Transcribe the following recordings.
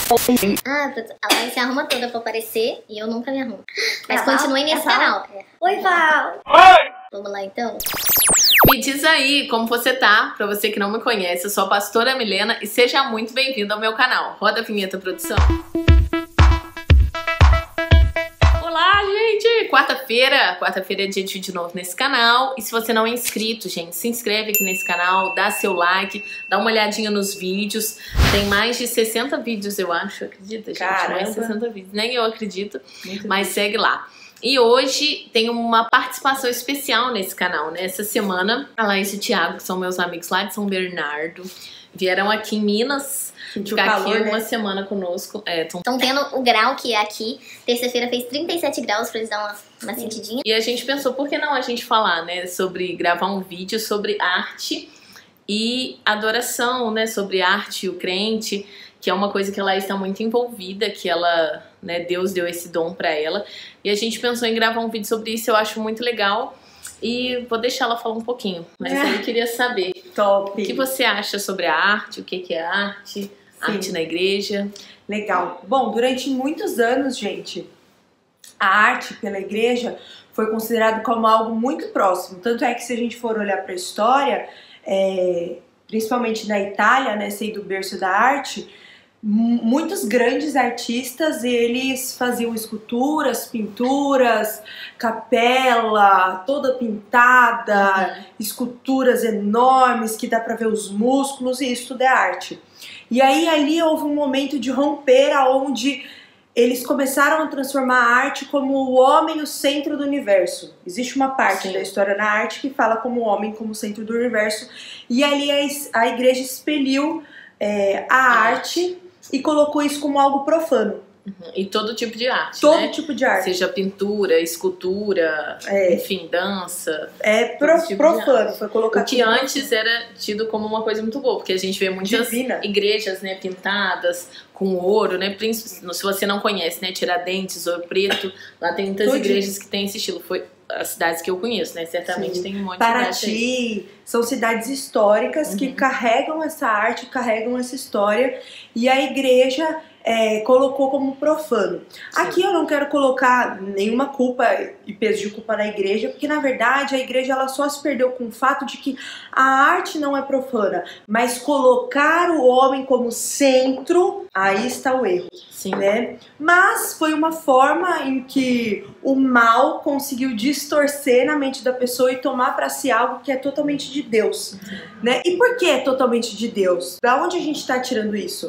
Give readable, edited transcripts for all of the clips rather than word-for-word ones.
Ah, a Laís se arruma toda pra aparecer e eu nunca me arrumo. Mas continuem nesse canal. Oi, Val! Vamos lá, então? Me diz aí como você tá, pra você que não me conhece, eu sou a pastora Milena e seja muito bem-vindo ao meu canal. Roda a vinheta, produção. Olá, gente! Quarta-feira é dia de vídeo novo nesse canal. E se você não é inscrito, gente, se inscreve aqui nesse canal, dá seu like, dá uma olhadinha nos vídeos. Tem mais de 60 vídeos, eu acho, acredita, gente? Caramba. Mais de 60 vídeos, nem eu acredito, mas segue lá. E hoje tem uma participação especial nesse canal, né? Essa semana, a Laís e o Thiago, que são meus amigos lá de São Bernardo, vieram aqui em Minas, ficar calor, aqui né? uma semana conosco. Estão tendo o grau que é aqui. Terça-feira fez 37 graus pra eles dar uma sentidinha. E a gente pensou, por que não a gente falar, né? Sobre gravar um vídeo sobre arte e adoração, né? Sobre arte e o crente, que é uma coisa que ela está muito envolvida, que ela, né, Deus deu esse dom pra ela. E a gente pensou em gravar um vídeo sobre isso, eu acho muito legal. E vou deixar ela falar um pouquinho, mas eu queria saber Top. o que você acha sobre a arte, o que é arte, arte na igreja. Legal. Bom, durante muitos anos, gente, a arte pela igreja foi considerada como algo muito próximo. Tanto é que se a gente for olhar para a história, principalmente na Itália, né, sendo o berço da arte, muitos grandes artistas, eles faziam esculturas, pinturas, capela toda pintada, esculturas enormes que dá para ver os músculos, e isso tudo é arte. E aí ali houve um momento de romper, onde eles começaram a transformar a arte como o homem o centro do universo. Existe uma parte da história na arte que fala como o homem como centro do universo, e ali a igreja expeliu a arte e colocou isso como algo profano. E todo tipo de arte, Todo né? tipo de arte. Seja pintura, escultura, enfim, dança. Profano, foi colocado. O que antes era tido como uma coisa muito boa, porque a gente vê muitas igrejas, né, pintadas com ouro, né? Se você não conhece, né, Tiradentes, Ouro Preto, lá tem muitas igrejas que têm esse estilo. Foi as cidades que eu conheço, né? Certamente tem um monte de Paraty, são cidades históricas que carregam essa arte, carregam essa história, e a igreja colocou como profano. Aqui eu não quero colocar nenhuma culpa e peso de culpa na igreja, porque na verdade a igreja ela só se perdeu com o fato de que a arte não é profana, mas colocar o homem como centro, aí está o erro. Né? Mas foi uma forma em que o mal conseguiu distorcer na mente da pessoa e tomar para si algo que é totalmente de Deus, né? E por que é totalmente de Deus? Da onde a gente está tirando isso?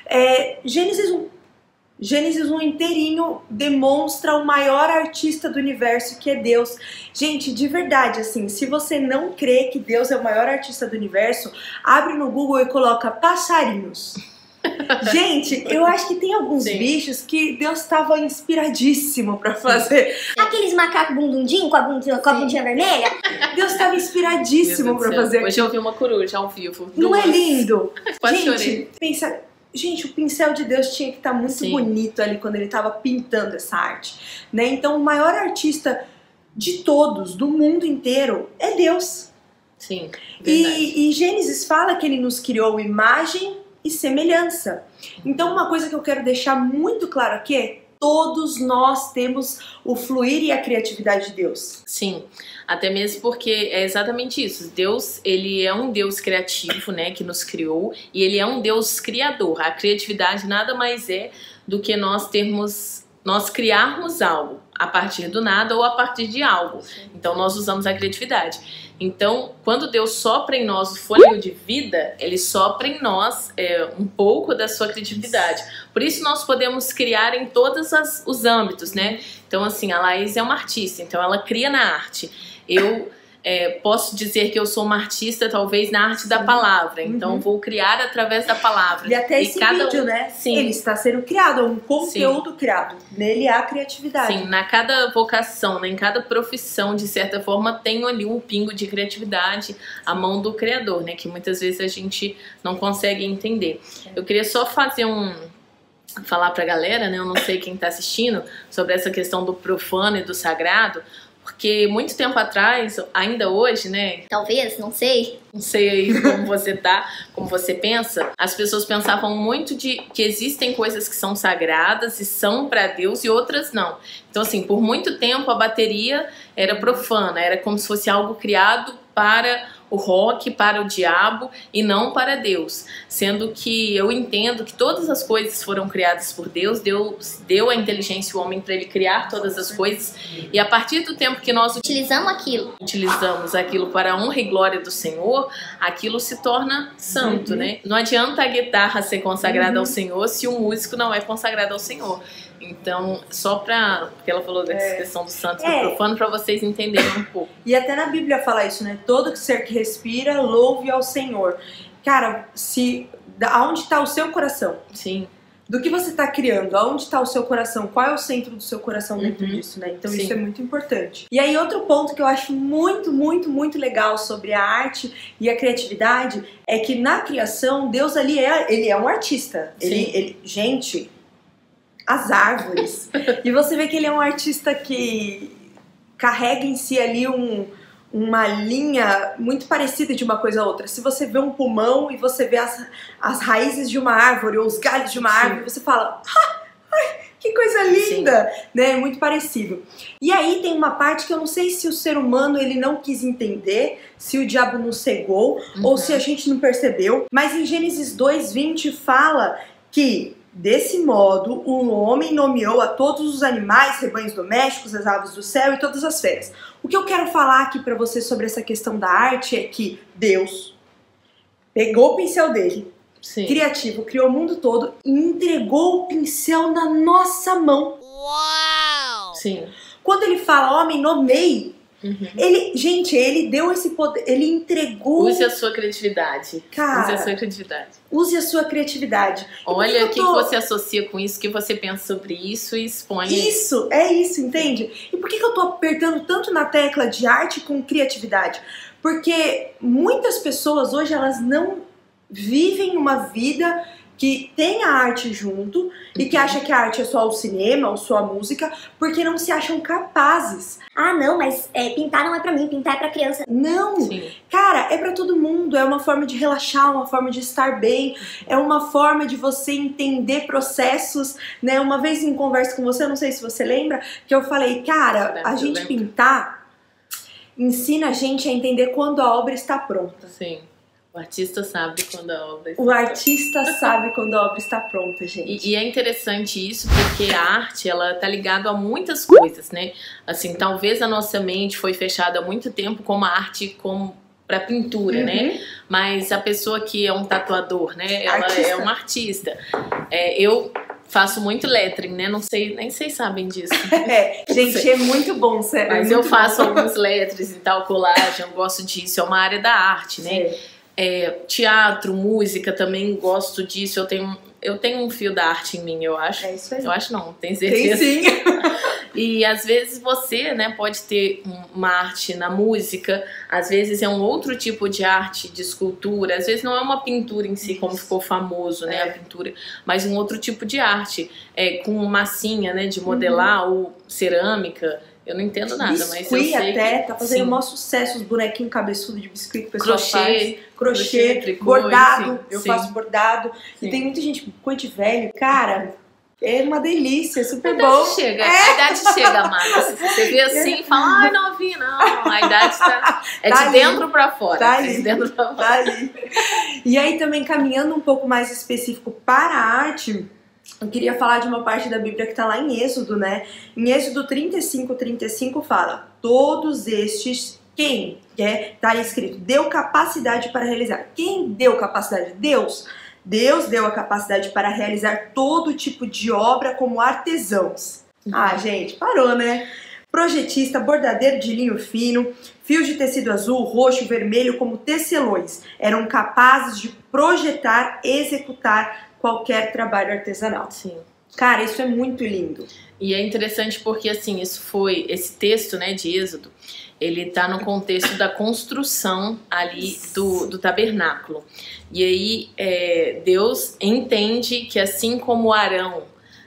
Gênesis 1 inteirinho demonstra o maior artista do universo, que é Deus. Gente, de verdade, assim, se você não crê que Deus é o maior artista do universo, abre no Google e coloca passarinhos. Gente, eu acho que tem alguns bichos que Deus estava inspiradíssimo pra fazer. Aqueles macacos bundundinhos com a bundinha vermelha? Deus estava inspiradíssimo pra fazer. Hoje eu vi uma coruja ao vivo. Não é lindo? Quase gente, chorei. Pensa... Gente, o pincel de Deus tinha que estar muito bonito ali quando ele estava pintando essa arte, né? Então, o maior artista de todos, do mundo inteiro, é Deus. Sim, e Gênesis fala que ele nos criou imagem e semelhança. Então, uma coisa que eu quero deixar muito claro aqui é: todos nós temos o fluir e a criatividade de Deus. Sim, até mesmo porque é exatamente isso. Deus, ele é um Deus criativo, né, que nos criou, e ele é um Deus criador. A criatividade nada mais é do que nós criarmos algo a partir do nada ou a partir de algo. Então nós usamos a criatividade. Então, quando Deus sopra em nós o fôlego de vida, Ele sopra em nós um pouco da sua criatividade. Por isso nós podemos criar em todos os âmbitos, né? Então, assim, a Laís é uma artista, então ela cria na arte. Eu posso dizer que eu sou uma artista, talvez, na arte da palavra. Então, vou criar através da palavra. E até esse vídeo, né? Sim. Ele está sendo criado, é um conteúdo criado. Nele há criatividade. Sim, na cada vocação, né, em cada profissão, de certa forma, tem ali um pingo de criatividade, a mão do Criador, né? Que muitas vezes a gente não consegue entender. Eu queria só fazer falar pra galera, né? Eu não sei quem tá assistindo, sobre essa questão do profano e do sagrado, Porque muito tempo atrás, ainda hoje, né? Talvez, não sei. Não sei aí como você tá, como você pensa. As pessoas pensavam muito de que existem coisas que são sagradas e são para Deus e outras não. Então, assim, por muito tempo a bateria era profana, era como se fosse algo criado para o rock, para o diabo e não para Deus. Sendo que eu entendo que todas as coisas foram criadas por Deus, Deus deu a inteligência ao homem para ele criar todas as coisas, e a partir do tempo que nós utilizamos aquilo para a honra e glória do Senhor, aquilo se torna santo, né? Não adianta a guitarra ser consagrada ao Senhor se o músico não é consagrado ao Senhor. Então, só pra... Porque ela falou dessa questão do santo e do profano, pra vocês entenderem um pouco. E até na Bíblia fala isso, né? Todo ser que respira, louve ao Senhor. Cara, aonde está o seu coração? Sim. Do que você está criando, aonde está o seu coração, qual é o centro do seu coração dentro disso, né? Então isso é muito importante. E aí outro ponto que eu acho muito, muito, muito legal sobre a arte e a criatividade é que na criação, Deus ali ele é um artista. Gente, as árvores. E você vê que ele é um artista que carrega em si ali uma linha muito parecida de uma coisa a outra. Se você vê um pulmão e você vê as raízes de uma árvore ou os galhos de uma árvore, você fala, que coisa linda, né? Muito parecido. E aí tem uma parte que eu não sei se o ser humano ele não quis entender, se o diabo nos cegou ou se a gente não percebeu, mas em Gênesis 2:20 fala que desse modo, o homem nomeou a todos os animais, rebanhos domésticos, as aves do céu e todas as feras. O que eu quero falar aqui pra você sobre essa questão da arte é que Deus pegou o pincel dele, criativo, criou o mundo todo e entregou o pincel na nossa mão. Uau! Sim. Quando ele fala, homem, nomeie, ele deu esse poder, ele entregou... Use a sua criatividade. Cara, use a sua criatividade. Use a sua criatividade. Olha o que você associa com isso, o que você pensa sobre isso e expõe. Isso, é isso, entende? E por que eu tô apertando tanto na tecla de arte com criatividade? Porque muitas pessoas hoje, elas não vivem uma vida que tem a arte junto e que acha que a arte é só o cinema ou só a música, porque não se acham capazes. Ah, não, mas pintar não é pra mim, pintar é pra criança. Não! Cara, é pra todo mundo, é uma forma de relaxar, uma forma de estar bem, é uma forma de você entender processos, né? Uma vez em conversa com você, eu não sei se você lembra, que eu falei, cara, a gente pintar ensina a gente a entender quando a obra está pronta. Sim. O artista sabe quando a obra está pronta. O artista sabe quando a obra está pronta, gente. E é interessante isso porque a arte, ela tá ligada a muitas coisas, né? Assim, talvez a nossa mente foi fechada há muito tempo como a arte para pintura, né? Mas a pessoa que é um tatuador, né? Ela é um artista. Eu faço muito lettering, né? Não sei, nem vocês sabem disso. Gente, é muito bom, sério. Mas eu faço alguns lettres e tal, colagem, eu gosto disso. É uma área da arte, né? Teatro, música, também gosto disso. Eu tenho um fio da arte em mim, eu acho. É isso aí. Eu acho não, tenho certeza. Tem sim. E às vezes você, né, pode ter uma arte na música, às vezes é um outro tipo de arte, de escultura, às vezes não é uma pintura em si, como ficou famoso, né, a pintura, mas um outro tipo de arte, com massinha, né, de modelar ou cerâmica. Eu não entendo nada, biscuit, mas eu sei até, que, tá fazendo o maior sucesso, os bonequinhos cabeçudos de biscuit que o pessoal crochê, faz. Crochê, tricô, bordado, enfim, eu faço bordado. E tem muita gente com de velho, cara, é uma delícia, é super bom. A idade chega, Marta. Você vê assim e fala, ai, novinha, não. A idade tá de dentro pra fora. Tá ali, de dentro pra fora. Tá ali. E aí também, caminhando um pouco mais específico para a arte, eu queria falar de uma parte da Bíblia que tá lá em Êxodo, né? Em Êxodo 35 fala, todos estes, quem? Tá aí escrito, deu capacidade para realizar. Quem deu capacidade? Deus. Deus deu a capacidade para realizar todo tipo de obra como artesãos. Ah, gente, parou, né? Projetista, bordadeiro de linho fino, fios de tecido azul, roxo, vermelho como tecelões. Eram capazes de projetar, executar qualquer trabalho artesanal. Sim. Cara, isso é muito lindo. E é interessante porque, assim, esse texto, né, de Êxodo, ele tá no contexto da construção ali do tabernáculo. E aí, Deus entende que assim como Arão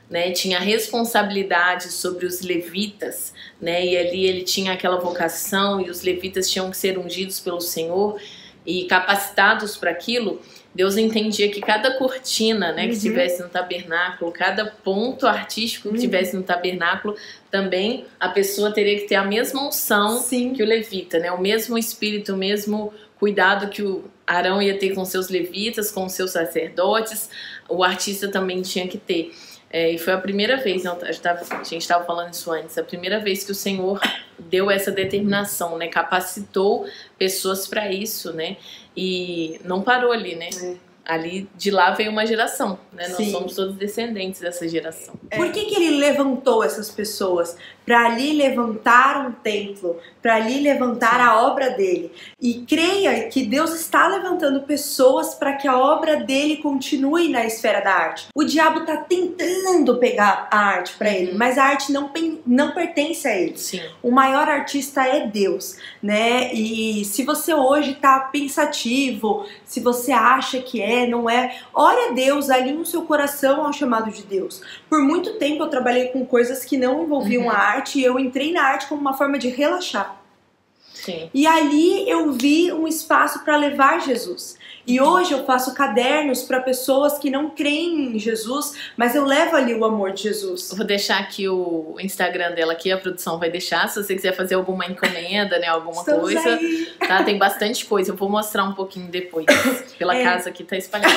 né, tinha responsabilidade sobre os levitas, né, e ali ele tinha aquela vocação e os levitas tinham que ser ungidos pelo Senhor e capacitados para aquilo. Deus entendia que cada cortina, né, que tivesse no tabernáculo, cada ponto artístico que tivesse no tabernáculo, também a pessoa teria que ter a mesma unção que o levita, né, o mesmo espírito, o mesmo cuidado que o Arão ia ter com seus levitas, com os seus sacerdotes, o artista também tinha que ter. E foi a primeira vez, a gente estava falando isso antes, a primeira vez que o Senhor deu essa determinação, né, capacitou pessoas para isso, né, e não parou ali, né. Ali, de lá veio uma geração, né? Nós somos todos descendentes dessa geração. Por que ele levantou essas pessoas? Para ali levantar um templo, para ali levantar a obra dele. E creia que Deus está levantando pessoas para que a obra dele continue na esfera da arte. O diabo está tentando pegar a arte para ele, mas a arte não pertence a ele. O maior artista é Deus, né? E se você hoje está pensativo, se você acha que não é, ore a Deus, alinhe o seu coração ao chamado de Deus. Por muito tempo eu trabalhei com coisas que não envolviam a arte e eu entrei na arte como uma forma de relaxar. E ali eu vi um espaço para levar Jesus. E hoje eu faço cadernos para pessoas que não creem em Jesus, mas eu levo ali o amor de Jesus. Eu vou deixar aqui o Instagram dela aqui, a produção vai deixar, se você quiser fazer alguma encomenda, né, alguma coisa. Aí. Tá? Tem bastante coisa, eu vou mostrar um pouquinho depois. Pela casa aqui tá espalhada.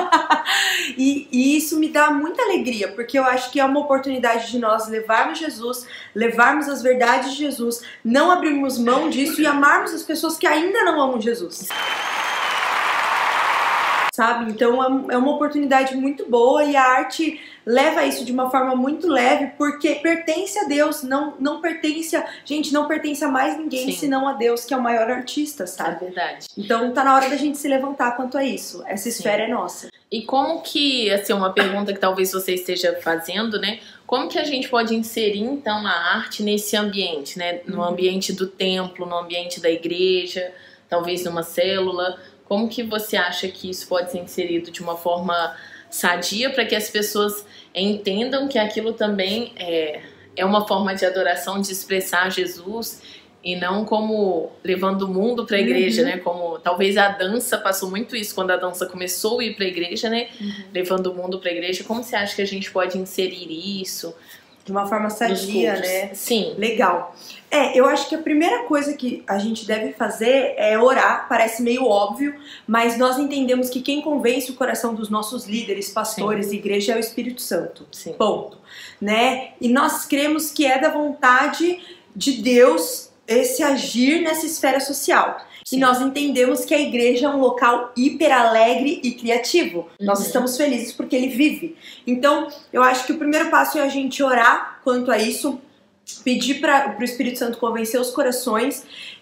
E isso me dá muita alegria, porque eu acho que é uma oportunidade de nós levarmos Jesus, levarmos as verdades de Jesus, não abrirmos mão disso e amarmos as pessoas que ainda não amam Jesus. Sabe? Então é uma oportunidade muito boa e a arte leva isso de uma forma muito leve, porque pertence a Deus, não pertence a... Gente, não pertence a mais ninguém senão a Deus, que é o maior artista, sabe? É verdade. Então tá na hora da gente se levantar quanto a isso. Essa esfera é nossa. E como que, assim, uma pergunta que talvez você esteja fazendo, né? Como que a gente pode inserir, então, a arte nesse ambiente, né? No ambiente do templo, no ambiente da igreja, talvez numa célula. Como que você acha que isso pode ser inserido de uma forma sadia para que as pessoas entendam que aquilo também é uma forma de adoração, de expressar Jesus e não como levando o mundo para a igreja, né? Como talvez a dança passou muito isso quando a dança começou a ir para a igreja, né? Levando o mundo para a igreja. Como você acha que a gente pode inserir isso? De uma forma sadia, né? Sim. Legal. Eu acho que a primeira coisa que a gente deve fazer é orar. Parece meio óbvio, mas nós entendemos que quem convence o coração dos nossos líderes, pastores, igreja é o Espírito Santo. Ponto. Né? E nós cremos que é da vontade de Deus esse agir nessa esfera social. E nós entendemos que a igreja é um local hiper alegre e criativo. Nós estamos felizes porque ele vive. Então, eu acho que o primeiro passo é a gente orar quanto a isso, pedir para o Espírito Santo convencer os corações.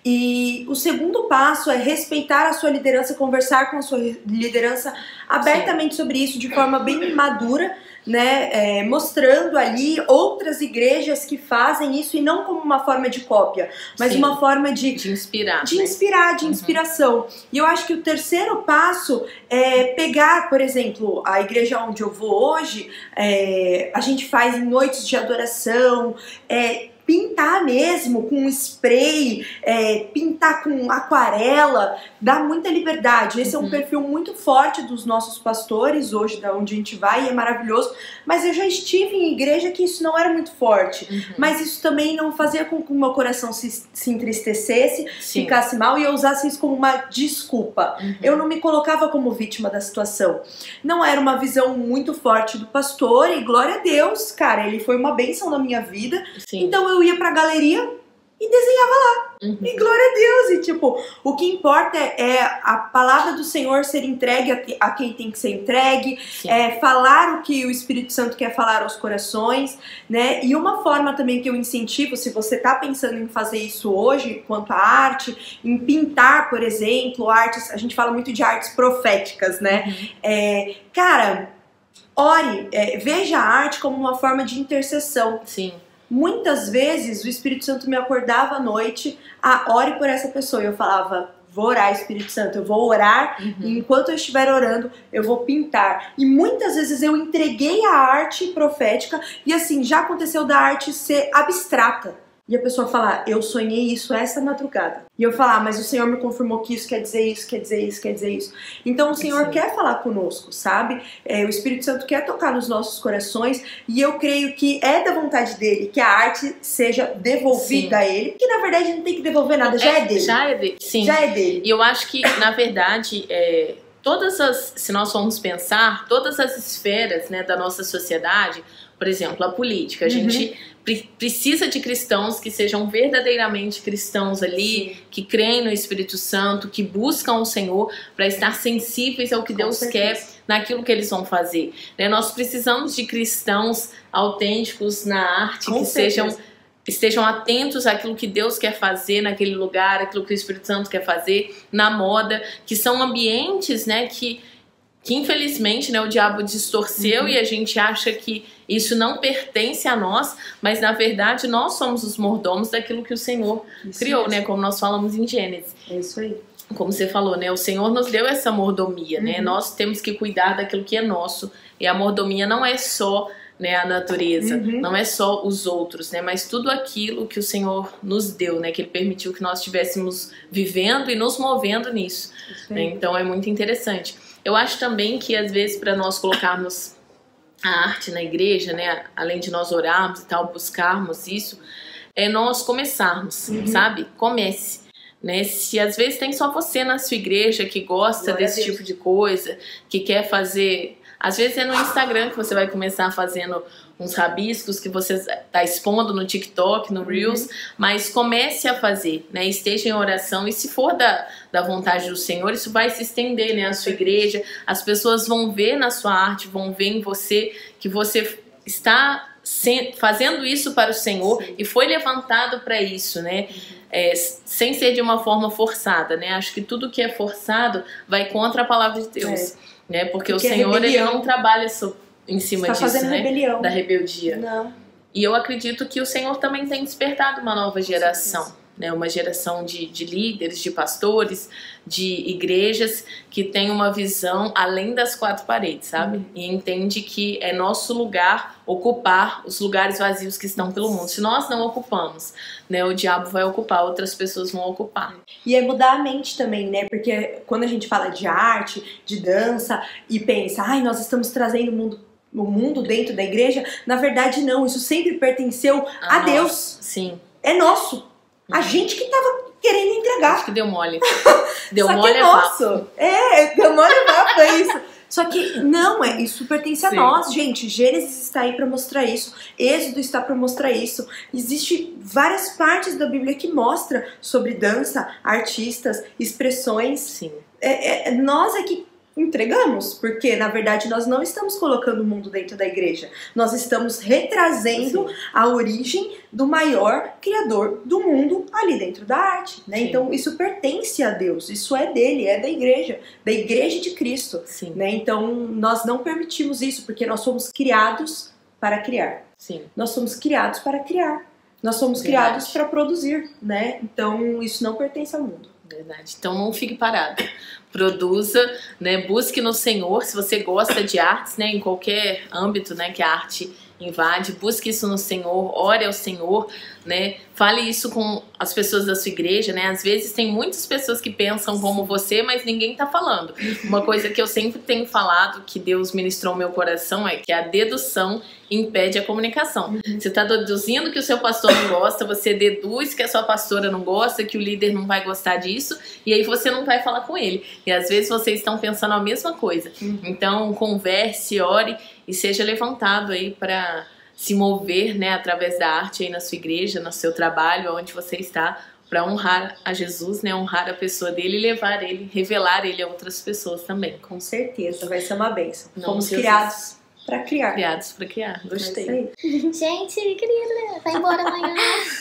E o segundo passo é respeitar a sua liderança, conversar com a sua liderança abertamente sobre isso, de forma bem madura, né, mostrando ali outras igrejas que fazem isso, e não como uma forma de cópia, mas uma forma de inspirar, de inspiração. E eu acho que o terceiro passo é pegar, por exemplo, a igreja onde eu vou hoje, a gente faz em noites de adoração, pintar mesmo com spray, pintar com aquarela, dá muita liberdade. Esse é um perfil muito forte dos nossos pastores hoje, da onde a gente vai, e é maravilhoso. Mas eu já estive em igreja que isso não era muito forte, mas isso também não fazia com que o meu coração se entristecesse, ficasse mal, e eu usasse isso como uma desculpa. Eu não me colocava como vítima da situação. Não era uma visão muito forte do pastor, e glória a Deus, cara, ele foi uma bênção na minha vida. Então eu ia pra galeria e desenhava lá. E glória a Deus. E tipo, o que importa é a palavra do Senhor ser entregue a quem tem que ser entregue, falar o que o Espírito Santo quer falar aos corações, né? E uma forma também que eu incentivo, se você tá pensando em fazer isso hoje, quanto à arte, em pintar, por exemplo, artes, a gente fala muito de artes proféticas, né? Cara, ore, veja a arte como uma forma de intercessão. Muitas vezes o Espírito Santo me acordava à noite, ore por essa pessoa, e eu falava, vou orar, Espírito Santo, eu vou orar e enquanto eu estiver orando, eu vou pintar. E muitas vezes eu entreguei a arte profética e assim, já aconteceu da arte ser abstrata. E a pessoa falar, eu sonhei isso essa madrugada. E eu falar, mas o Senhor me confirmou que isso quer dizer isso, quer dizer isso, quer dizer isso. Então o Senhor quer falar conosco, sabe? O Espírito Santo quer tocar nos nossos corações e eu creio que é da vontade dele que a arte seja devolvida a ele. Que na verdade não tem que devolver nada, já é dele. Já é dele, sim. Já é dele. E eu acho que, na verdade, se nós formos pensar, todas as esferas, né, da nossa sociedade, por exemplo, a política, a gente precisa de cristãos que sejam verdadeiramente cristãos ali, que creem no Espírito Santo, que buscam o Senhor para estar sensíveis ao que Deus quer naquilo que eles vão fazer. Né? Nós precisamos de cristãos autênticos na arte, que estejam atentos àquilo que Deus quer fazer naquele lugar, aquilo que o Espírito Santo quer fazer na moda, que são ambientes, né, que infelizmente, né, o diabo distorceu e a gente acha que isso não pertence a nós, mas na verdade nós somos os mordomos daquilo que o Senhor criou, né, como nós falamos em Gênesis. É isso aí. Como você falou, né, o Senhor nos deu essa mordomia, né, nós temos que cuidar daquilo que é nosso, e a mordomia não é só, né, a natureza, não é só os outros, né, mas tudo aquilo que o Senhor nos deu, né, que Ele permitiu que nós estivéssemos vivendo e nos movendo nisso, né, então é muito interessante. Eu acho também que às vezes para nós colocarmos a arte na igreja, né, além de nós orarmos e tal, buscarmos isso, é nós começarmos, sabe? Comece. Né? Se às vezes tem só você na sua igreja que gosta desse tipo de coisa, que quer fazer... Às vezes é no Instagram que você vai começar fazendo uns rabiscos que você está expondo no TikTok, no Reels, mas comece a fazer, né? Esteja em oração e se for da vontade do Senhor, isso vai se estender, né? A sua igreja, as pessoas vão ver na sua arte, vão ver em você que você está fazendo isso para o Senhor e foi levantado para isso, né? Sem ser de uma forma forçada, né? Acho que tudo que é forçado vai contra a palavra de Deus, né? Porque o Senhor ele não trabalha em cima disso, né? Da rebeldia. Não. E eu acredito que o Senhor também tem despertado uma nova geração, né? Uma geração de líderes, de pastores, de igrejas que tem uma visão além das quatro paredes, sabe? E entende que é nosso lugar ocupar os lugares vazios que estão pelo mundo. Se nós não ocupamos, né, o diabo vai ocupar, outras pessoas vão ocupar. E é mudar a mente também, né? Porque quando a gente fala de arte, de dança e pensa, ai, nós estamos trazendo o mundo dentro da igreja, na verdade não, isso sempre pertenceu a Deus. Sim. É nosso. A gente que tava querendo entregar. Acho que deu mole. Deu Só mole que é nosso. Deu mole é papo, é isso. Só que não, isso pertence a nós, gente. Gênesis está aí para mostrar isso. Êxodo está para mostrar isso. Existem várias partes da Bíblia que mostram sobre dança, artistas, expressões. Sim. Nós é que entregamos, porque na verdade nós não estamos colocando o mundo dentro da igreja, nós estamos retrazendo a origem do maior criador do mundo ali dentro da arte, né? Então isso pertence a Deus, isso é dele, é da igreja de Cristo, né? Então nós não permitimos isso, porque nós somos criados para criar, nós somos criados para criar, nós somos criados para produzir, né? Então isso não pertence ao mundo. Verdade. Então não fique parado. Produza, né? Busque no Senhor. Se você gosta de artes, né? Em qualquer âmbito, né? Que a arte invade, busque isso no Senhor, ore ao Senhor, né? Fale isso com as pessoas da sua igreja, né? Às vezes tem muitas pessoas que pensam como você, mas ninguém tá falando. Uma coisa que eu sempre tenho falado, que Deus ministrou no meu coração, é que a dedução impede a comunicação. Você tá deduzindo que o seu pastor não gosta, você deduz que a sua pastora não gosta, que o líder não vai gostar disso, e aí você não vai falar com ele. E às vezes vocês estão pensando a mesma coisa. Então converse, ore e seja levantado aí para se mover, né, através da arte aí na sua igreja, no seu trabalho, onde você está, para honrar a Jesus, né, honrar a pessoa dele e levar ele, revelar ele a outras pessoas também. Com certeza, vai ser uma bênção. Fomos criados para criar. Criados para criar, gostei. Gente, querida, vai embora amanhã.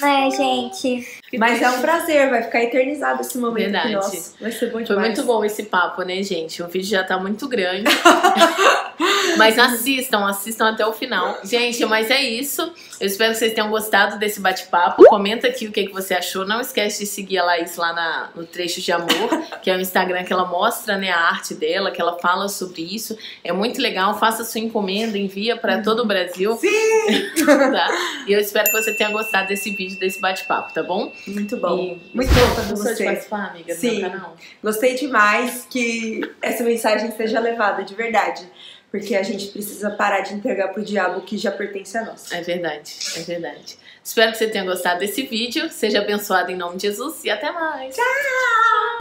Gente. Mas é um prazer, vai ficar eternizado esse momento. Verdade. Vai ser bom demais. Foi muito bom esse papo, né, gente? O vídeo já tá muito grande. Mas assistam até o final. Gente, mas é isso. Eu espero que vocês tenham gostado desse bate-papo. Comenta aqui o que você achou. Não esquece de seguir a Laís lá no Trecho de Amor, que é o Instagram que ela mostra, né, a arte dela, que ela fala sobre isso. É muito legal. Faça sua encomenda, envia para todo o Brasil. Sim! Tá? E eu espero que você tenha gostado desse vídeo, desse bate-papo, tá bom? Muito bom. Muito bom. Gostou de participar, amiga, do meu canal? Gostei demais que essa mensagem seja levada de verdade. Porque a gente precisa parar de entregar pro diabo o que já pertence a nós. É verdade, é verdade. Espero que você tenha gostado desse vídeo. Seja abençoado em nome de Jesus e até mais. Tchau!